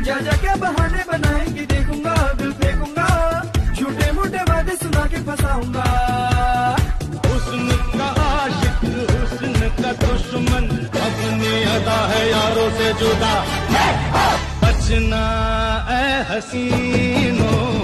क्या क्या बहाने बनाएंगी देखूंगा, दिल फेंकूंगा, झूठे मूठे वादे सुना के फंसाऊंगा। हुस्न का आशिक, हुस्न का दुश्मन, अपनी अदा है यारों से जुदा। बचना ऐ हसीनों